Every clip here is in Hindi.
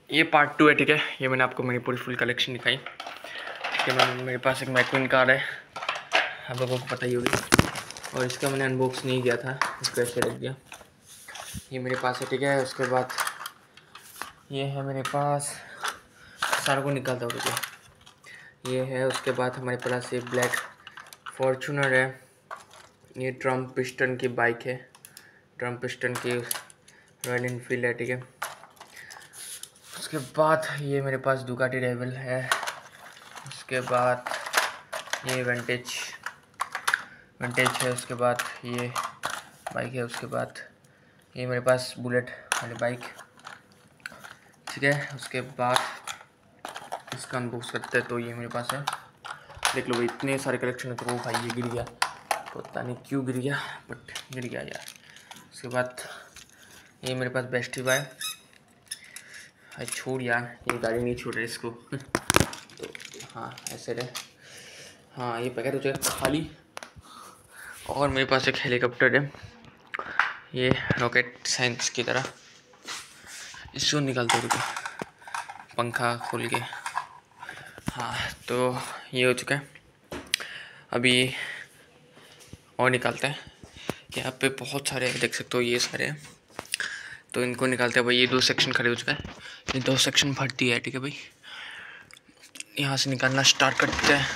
ये पार्ट 2 है, ठीक है। ये मैंने आपको मेरी पूरी फुल कलेक्शन दिखाई। इसके बाद मेरे पास एक मैक्विन कार है, आप लोगों को पता ही होगी, और इसका मैंने अनबॉक्स नहीं किया था, इसको ऐसे रख दिया। ये मेरे पास है, ठीक है। उसके बाद ये है मेरे पास, सारों को निकालता हूँ, ठीक है। ये है, उसके बाद हमारे पास ये ब्लैक फॉर्चूनर है। ये ट्रम्प पिस्टन की बाइक है, ट्रम्प पिस्टन की रॉयल इनफील्ड है, ठीक है। उसके बाद ये मेरे पास डुकाटी रेवल है। उसके बाद ये विंटेज है। उसके बाद ये बाइक है। उसके बाद ये मेरे पास बुलेट वाली बाइक, ठीक है। उसके बाद इसका अनबॉक्स करते हैं। तो ये मेरे पास है, देख लो भाई, इतने सारे कलेक्शन है। तो वो भाई ये गिर गया, पता नहीं क्यों गिर गया, बट गिर गया यार। उसके बाद ये मेरे पास बेस्टी बाय, अरे छोड़ यार, ये गाड़ी नहीं छोड़ रही इसको तो हाँ ऐसे रहे। हाँ ये पैकेट हो जाएगा खाली। और मेरे पास एक हेलीकॉप्टर है, ये रॉकेट साइंस की तरह। इसको निकालते रुको, पंखा खोल के। हाँ तो ये हो चुका है। अभी और निकालते हैं। यहाँ पे बहुत सारे देख सकते हो, ये सारे हैं। तो इनको निकालते हैं भाई। ये 2 सेक्शन खड़े हो चुका है, ये 2 सेक्शन भर दिया है, ठीक है भाई। यहाँ से निकालना स्टार्ट करते हैं।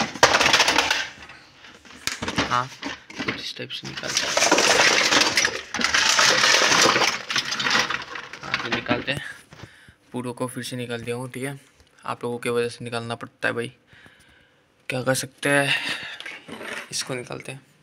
हाँ कुछ इस टाइप से निकालते हैं। हाँ तो निकालते हैं, पूरों को फिर से निकाल दिया हूँ, ठीक है। आप लोगों की वजह से निकालना पड़ता है भाई, क्या कर सकते हैं। इसको निकालते हैं।